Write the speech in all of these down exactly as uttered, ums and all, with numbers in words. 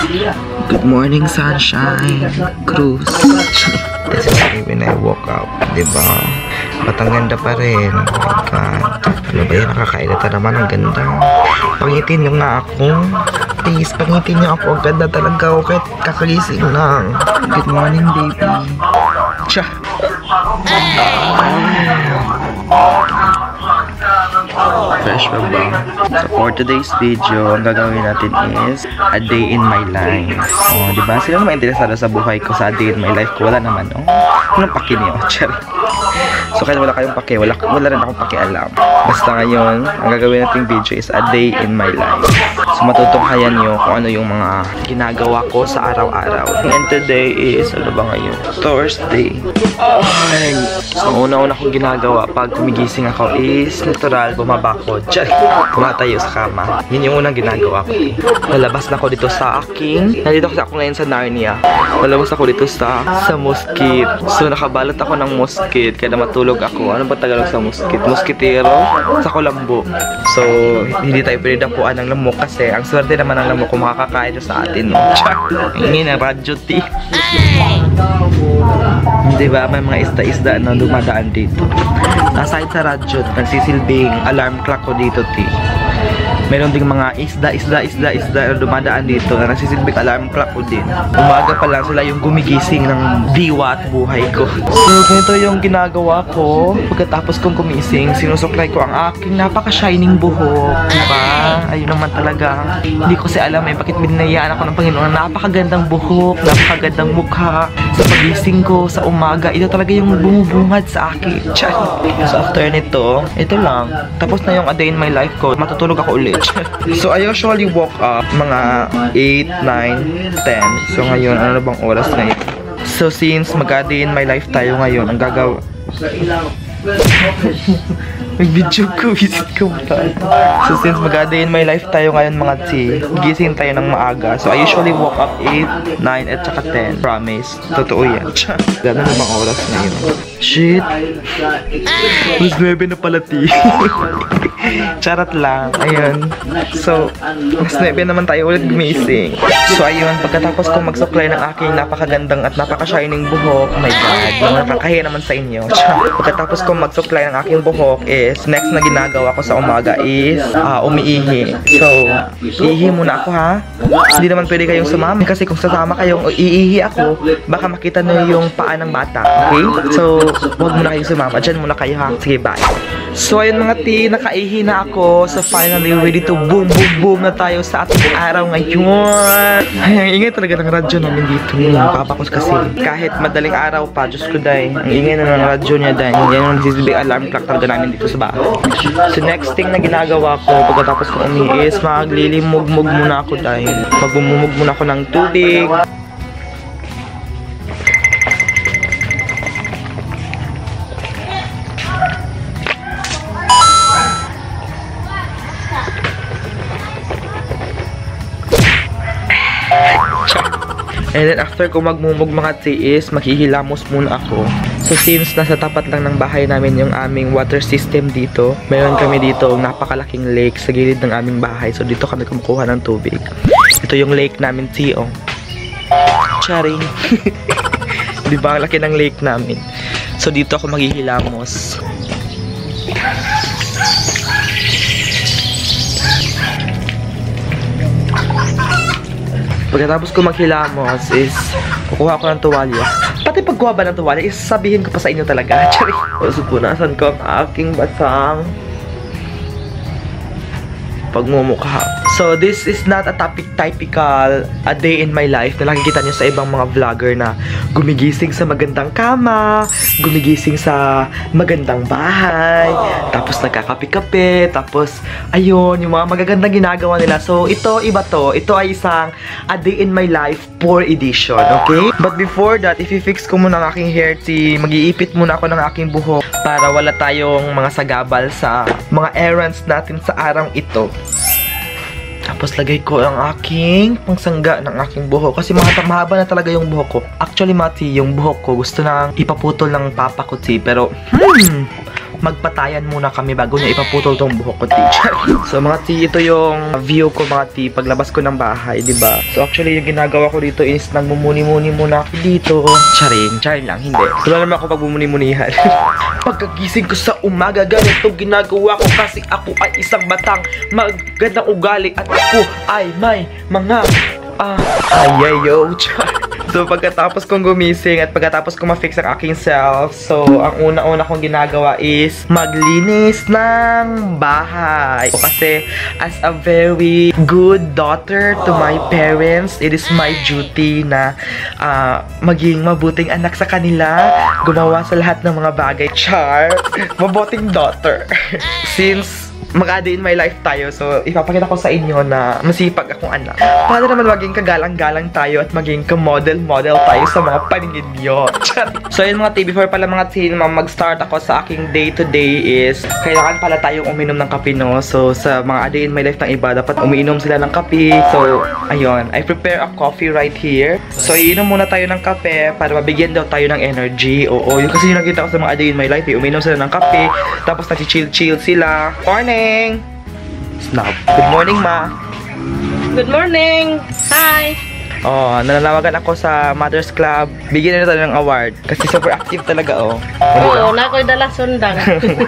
Good morning, sunshine. Cruz. When I woke up, diba? Ba't ang ganda pa rin? Oh my God. Ano ba yan? Nakakailata naman. Ang ganda. Pangitin nyo nga ako. Please, pangitin nyo ako. Ang ganda talaga ako. Kahit kakagising lang. Good morning, baby. Tcha! Fresh pa ba? So for today's video, ang gagawin natin is a day in my life. Oh, diba? Sila naman interesado sa buhay ko, sa day in my life ko. Wala naman, oh. Anong paki niyo? Cherry. So kahit wala kayong paki, wala, wala rin akong pakialam. Basta ngayon, ang gagawin nating video is a day in my life. So matutunghayan nyo kung ano yung mga ginagawa ko sa araw-araw. And today is, ano ba ngayon? Thursday. Ay, so una-una kong ginagawa pag kumigising ako is natural, bumaba ko. Diyan, kumatayo sa kama. Yun yung unang ginagawa ko. Lalabas na ako dito sa aking, nandito kasi ako ngayon sa Narnia. Lalabas ako dito sa, sa mosquito. So nakabalot ako ng mosquito, kaya matulog ako. Ano ba Tagalog sa mosquito? Mosquitero sa kulambo. So, hindi tayo pwede dapuan ng lamok kasi ang swerte naman ng lamok kung makakakain sa atin. No? Ingin ang radyo, ti. Diba? May mga isda-isda na dumadaan dito. Aside sa radyo, nagsisilbing alarm clock ko dito, ti. Meron ding mga isda, isda, isda, isda na dumadaan dito na nagsisilbing alarm clock ko din. Umaga pa lang sila yung gumigising ng diwa at buhay ko. So, ganito yung ginagawa ko. Pagkatapos kong kumising, sinusuklay ko ang aking napaka-shining buhok. Diba? Ayun naman talaga. Hindi ko kasi alam eh, bakit binayaan ako ng Panginoon. Napakagandang buhok, napakagandang mukha. Sa pagising ko, sa umaga, ito talaga yung bumubungad sa akin. Chan. So, after nito, ito lang. Tapos na yung a day in my life ko. Matutulog ako ulit. So, I usually woke up mga eight, nine, ten. So, ngayon, ano na bang oras na yun? So, since mag-a-day in my life tayo ngayon, ang gagawa... Mag-video ko, visit ko ba? So, since mag-a-day in my life tayo ngayon mga T, gising tayo ng maaga. So, I usually woke up eight, nine, at saka ten. Promise. Totoo yan. Gano'n na bang oras na yun? Shit. Mas nuwebe na pala, T. Charat lang. Ayun. So, mas nuwebe naman tayo ulit gumising. So, ayun. Pagkatapos kong magsuklay ng aking napakagandang at napaka-shining buhok, oh my God, mga nakakahiya naman sa inyo. Pagkatapos kong magsuklay ng aking buhok is, next na ginagawa ko sa umaga is uh, umiihi. So, iihi muna ako ha. Hindi naman pwede kayong sumama kasi kung sasama kayong iihi ako, baka makita nyo yung paa ng bata. Okay? So, huwag muna kayong sumama. Diyan muna kayo ha. Sige, bye. So, ayun mga ti, nakaihi na ako. So, finally, ready to boom, boom, boom na tayo sa ating araw ngayon. Ay, ang ingay talaga ng radyo namin dito. Papa ko kasi kahit madaling araw pa, Diyos ko dahi, ang ingay na ng radyo niya dahi. Yan yung nagsisibig alarm clock talaga namin dito sa bahay. So, next thing na ginagawa ko pagkatapos ko umihi is maglilimog-mog muna ako dahil magbumumog muna ako ng tubig. And then after ko magmumog mga tiis, maghihilamos muna ako. So since nasa tapat lang ng bahay namin yung aming water system dito, meron kami dito napakalaking lake sa gilid ng aming bahay. So dito kami kumukuha ng tubig. Ito yung lake namin, Tio. Charing. Diba ang laki ng lake namin. So dito ako maghihilamos. Pagkatapos ko maghilamos is kukuha ko ng tuwalya. Pati pagkuha ba ng tuwalya is sabihin ko pa sa inyo talaga. Chari. So punasan ko ang aking batang pagmumukha. So this is not a topic typical a day in my life na nakikita nyo sa ibang mga vlogger na gumigising sa magandang kama, gumigising sa magandang bahay, tapos nagkakape-kape, tapos ayun, yung mga magagandang ginagawa nila. So ito, iba to. Ito ay isang a day in my life poor edition, okay? But before that, if i-fix ko muna ang aking hair, si mag-iipit muna ako ng aking buhok para wala tayong mga sagabal sa mga errands natin sa araw ito. Tapos lagay ko ang aking pangsangga ng aking buhok. Kasi mga mahaba na talaga yung buhok ko. Actually, Mati, yung buhok ko gusto nang ipaputol ng papa ko, si. Pero, hmm, magpatayan muna kami bago niya ipaputol tong buhok ko, teacher. So mga ti, ito yung view ko mga ti, paglabas ko ng bahay, di ba? So actually yung ginagawa ko dito is nagmumuni-muni muna ako dito. Charing, charing lang, hindi. Wala naman ako pagbumuni-munihan. Pagkagising ko sa umaga, ganito ginagawa ko kasi ako ay isang batang magandang ugali at ako ay may mga ah, ayayo. So pagkatapos kong gumising at pagkatapos kong ma-fix ang aking self, so ang una-una kong ginagawa is maglinis ng bahay. So, kasi as a very good daughter to my parents, it is my duty na uh, maging mabuting anak sa kanila, gumawa sa lahat ng mga bagay. Char! Mabuting daughter. Since mag-a-day in my life tayo, so ipapakita ko sa inyo na masipag akong anak. Para naman maging kagalang-galang tayo at maging ka-model-model tayo sa mga paningin nyo. So yun mga T, before pala mga T, mag-start ako sa aking day-to-day is kailangan pala tayong uminom ng kape, no? So sa mga a-day in my life ng iba, dapat umiinom sila ng kape. So ayun, I prepare a coffee right here. So iinom muna tayo ng kape para mabigyan daw tayo ng energy. Oo, yun kasi yung nakita ko sa mga a-day in my life, eh. Uminom sila ng kape, tapos nag-chill-chill sila. Morning! Snap. Good morning, ma. Good morning. Hi. Oh, nananawagan ako sa Mother's Club. Bigyan na tayo ng award. Kasi super active talaga, oh. Oo, na ako'y dala sundang.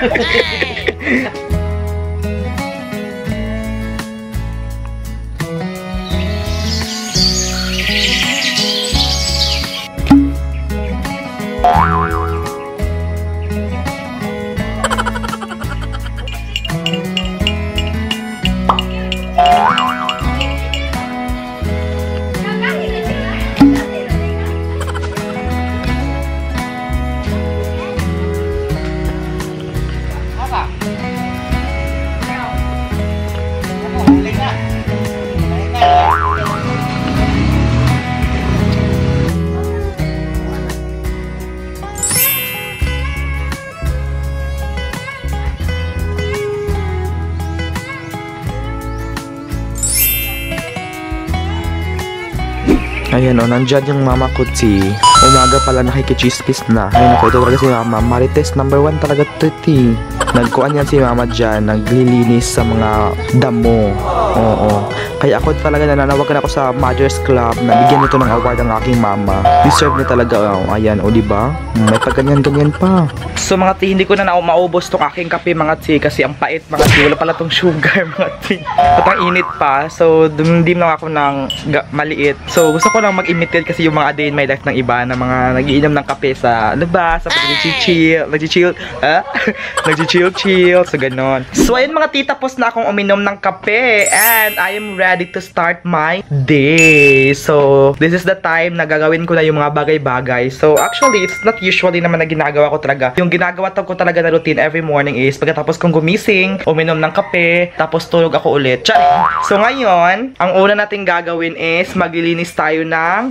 Ayan o, nandyan yung mama ko, T. Umaga pala nakikichismis na. Ay naku, ito talaga si mama. Marites number one talaga to, T. Nagkuhan yan si mama dyan. Naglilinis sa mga damo. Oo. Kaya ako talaga nananawagan ako sa Mother's Club na bigyan nito ng award ang aking mama. Deserve niya talaga. Oh, ayan, o diba? May pagganyan-ganyan pa. So mga T, hindi ko na na maubos tong aking kape mga T. Kasi ang pait mga T. Wala pala tong sugar mga T. At ang init pa. So dumdim lang ako ng maliit. So gusto ko lang mag-imitate kasi yung mga day in my life ng iba na mga nagiinom ng kape sa labas, sa nag-chill, nag-chill, ah? nag-chill-chill, so ganon. So ayun mga T, tapos na akong uminom ng kape and I am ready to start my day. So this is the time na gagawin ko na yung mga bagay-bagay. So actually, it's not usually naman na ginagawa ko talaga. Yung ginagawa ko talaga na routine every morning is pagkatapos kong gumising, uminom ng kape, tapos tulog ako ulit. So ngayon, ang una nating gagawin is maglilinis tayo ng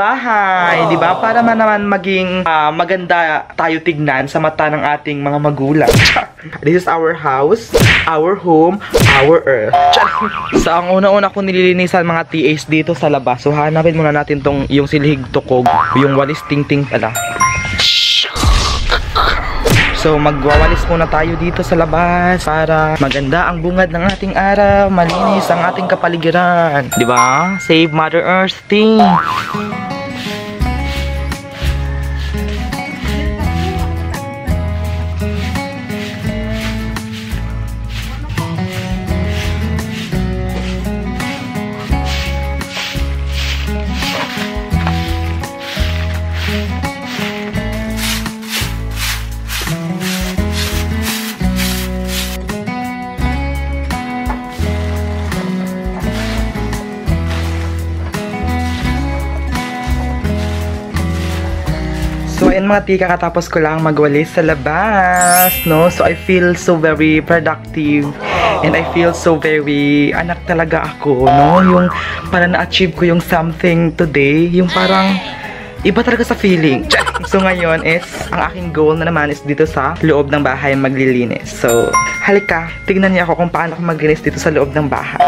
bahay, di ba? Para man naman maging uh, maganda tayo tignan sa mata ng ating mga magulang. This is our house, our home, our earth. So ang una-una kong nililinisan mga T As dito sa labas. So hanapin muna natin tong yung silhig tukog, yung walis ting-ting pala. So magwawalis muna tayo dito sa labas para maganda ang bungad ng ating araw, malinis ang ating kapaligiran. Di ba? Save Mother Earth thing. So ayun mga tika, katapos ko lang magwalis sa labas, no? So I feel so very productive and I feel so very anak talaga ako, no? Yung parang na-achieve ko yung something today, yung parang iba talaga sa feeling. So ngayon is, ang aking goal na naman is dito sa loob ng bahay maglilinis. So halika, tignan niyo ako kung paano ako maglinis dito sa loob ng bahay.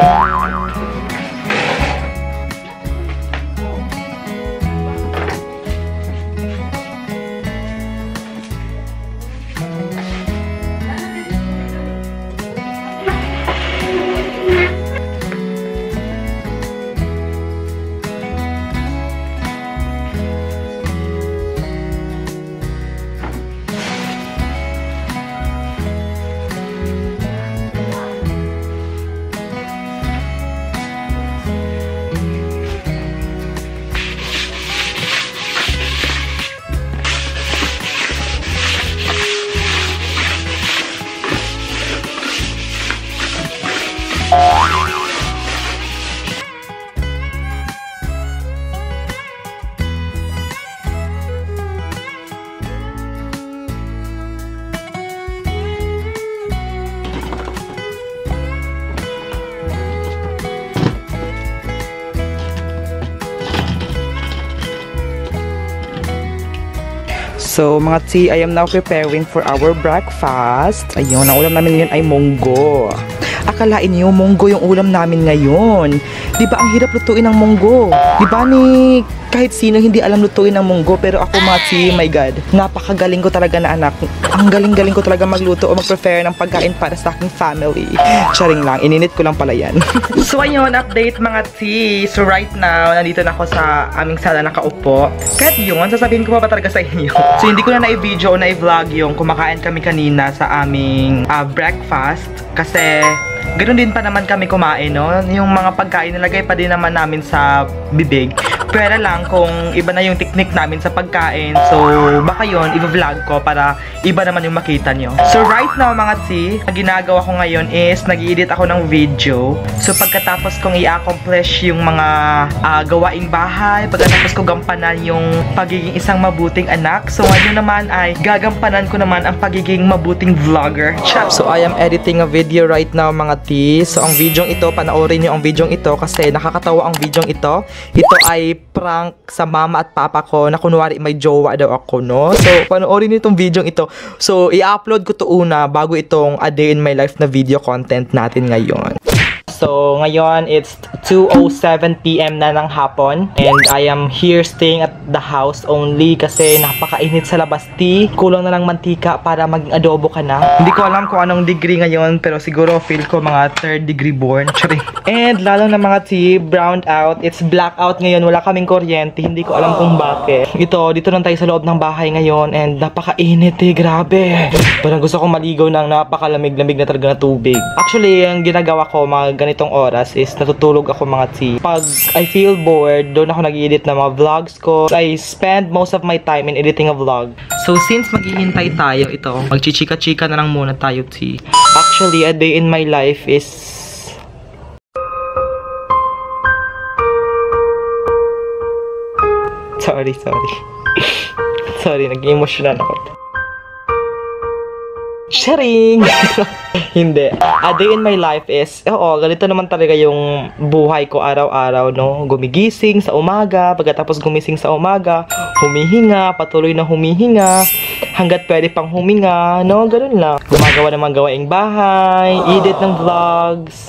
So, mga tea, I am now preparing for our breakfast. Ayun, ang ulam namin ngayon ay munggo. Akalain niyo, munggo yung ulam namin ngayon. Di ba ang hirap lutuin ng munggo? Di ba ni kahit sino hindi alam lutuin ng munggo, pero ako mga tea, my God, napakagaling ko talaga na anak. Ang galing-galing ko talaga magluto o mag-prepare ng pagkain para sa aking family. Charing lang, ininit ko lang pala yan. So ayun, update mga tea. So right now, nandito na ako sa aming sala nakaupo. Kahit yun, sasabihin ko pa ba talaga sa inyo? So hindi ko na na-video o na-vlog yung kumakain kami kanina sa aming uh, breakfast. Kasi ganoon din pa naman kami kumain, no? Yung mga pagkain nilagay pa din naman namin sa bibig. Pero lang kung iba na yung technique namin sa pagkain. So baka yun, i-vlog ko para iba naman yung makita nyo. So right now mga tea, ang ginagawa ko ngayon is nag-i-edit ako ng video. So pagkatapos kong i-accomplish yung mga uh, gawaing bahay, pagkatapos ko gampanan yung pagiging isang mabuting anak. So ngayon naman ay gagampanan ko naman ang pagiging mabuting vlogger. So I am editing a video right now mga tea. So ang video ito, panoorin nyo ang video ito kasi nakakatawa ang video ito. Ito ay prank sa mama at papa ko na kunwari may jowa daw ako, no? So panoorin nyo itong video ito. So i-upload ko to una bago itong A Day in My Life na video content natin ngayon. So, ngayon, it's two oh seven p m na ng hapon. And I am here staying at the house only kasi napakainit sa labas, tea. Kulang na lang mantika para maging adobo ka na. Hindi ko alam kung anong degree ngayon, pero siguro feel ko mga third degree born. And lalo na mga tea, browned out. It's blackout ngayon. Wala kaming kuryente. Hindi ko alam kung bakit. Ito, dito lang tayo sa loob ng bahay ngayon. And napakainit eh. Grabe. Parang gusto kong maligaw ng napakalamig-lamig na talaga na tubig. Actually, ang ginagawa ko, mga ganitong oras is natutulog ako mga tea. Pag I feel bored, doon ako nag-edit ng mga vlogs ko. I spend most of my time in editing a vlog. So since maghihintay tayo, ito, magchichika-chika na lang muna tayo, tea. Actually, a day in my life is sorry, sorry. Sorry, nag-emotional ako. Sharing! Hindi. A day in my life is, oo, ganito naman talaga yung buhay ko araw-araw, no? Gumigising sa umaga, pagkatapos gumising sa umaga, humihinga, patuloy na humihinga, hanggat pwede pang huminga, no? Ganun lang. Gumagawa ng mga gawaing bahay, edit ng vlogs.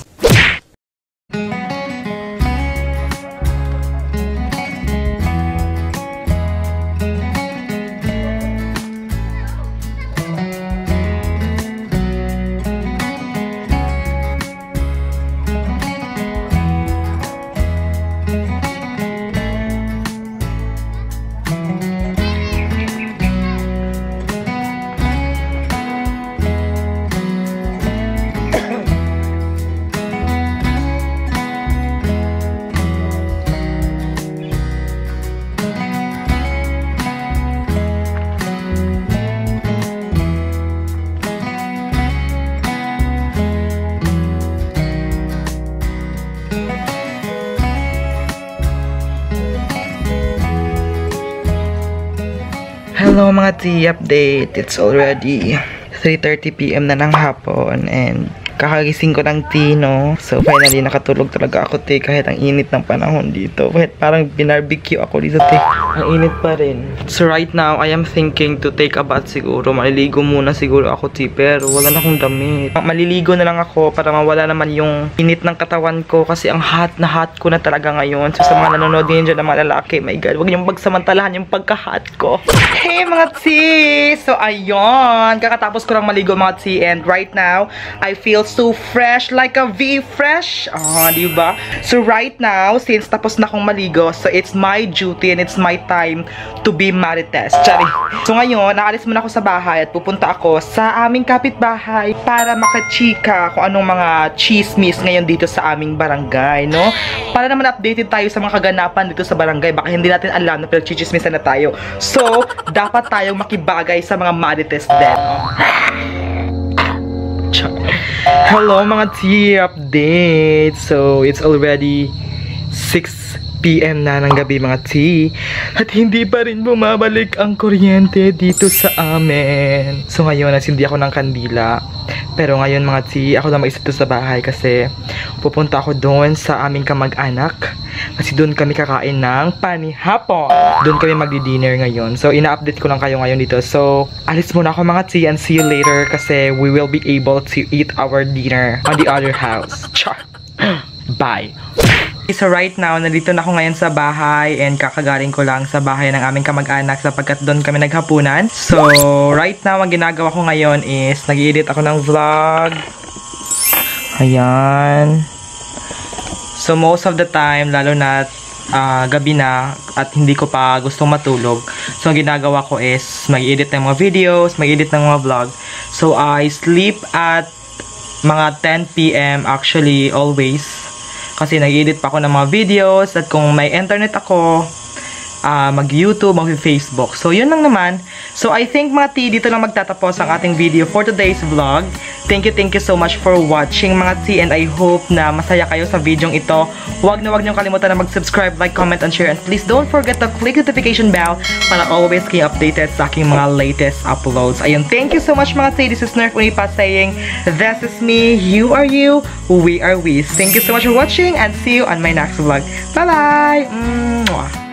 Hello mga tea, update. It's already three thirty p m na ng hapon and kakagising ko ng tea, no? So finally nakatulog talaga ako, tea, kahit ang init ng panahon dito. Kahit parang binarbecue ako dito, tea. Ang init pa rin. So right now, I am thinking to take a bath siguro. Maliligo muna siguro ako, tea, pero wala na akong damit. Maliligo na lang ako para mawala naman yung init ng katawan ko kasi ang hot na hot ko na talaga ngayon. So sa mga nanonood din dyan ng mga lalaki, my God, huwag niyong pagsamantalahan yung pagka-hot ko. Hey mga tea! So ayun, kakatapos ko lang maligo mga tea and right now, I feel so fresh like a V fresh. Ah, di ba? So right now, since tapos na akong maligo, so it's my duty and it's my time to be marites. Chari. So ngayon, naalis muna ako sa bahay at pupunta ako sa aming kapitbahay para makachika kung anong mga chismis ngayon dito sa aming barangay, no? Para naman updated tayo sa mga kaganapan dito sa barangay. Baka hindi natin alam na pero chichismisan na tayo. So, dapat tayong makibagay sa mga marites din. Hello mga tea, update. So it's already six p m na ng gabi mga T. At hindi pa rin bumabalik ang kuryente dito sa amin. So ngayon, nasindi ako ng kandila. Pero ngayon mga T, ako na mag-isip sa bahay kasi pupunta ako doon sa aming kamag-anak. Kasi doon kami kakain ng panihapon. Doon kami magdi-dinner ngayon. So ina-update ko lang kayo ngayon dito. So alis muna ako mga T and see you later kasi we will be able to eat our dinner on the other house. Char! Bye! So right now, nandito na ako ngayon sa bahay and kakagaling ko lang sa bahay ng aming kamag-anak sapagkat doon kami naghapunan. So right now, ang ginagawa ko ngayon is nag-edit ako ng vlog. Ayan. So most of the time, lalo na uh, gabi na at hindi ko pa gustong matulog. So ang ginagawa ko is mag-edit ng mga videos, mag-edit ng mga vlog. So I sleep at mga ten p m actually always. Kasi nag-edit pa ako ng mga videos at kung may internet ako, uh, mag-YouTube, mag-Facebook. So, yun lang naman. So, I think mga T, dito lang magtatapos ang ating video for today's vlog. Thank you, thank you so much for watching mga T and I hope na masaya kayo sa video ito. Huwag na huwag niyong kalimutan na mag-subscribe, like, comment, and share. And please don't forget to click the notification bell para always kayo updated sa aking mga latest uploads. Ayun, thank you so much mga T. This is Nerf Unipa saying, this is me, you are you, we are we. Thank you so much for watching and see you on my next vlog. Bye-bye! Mwah!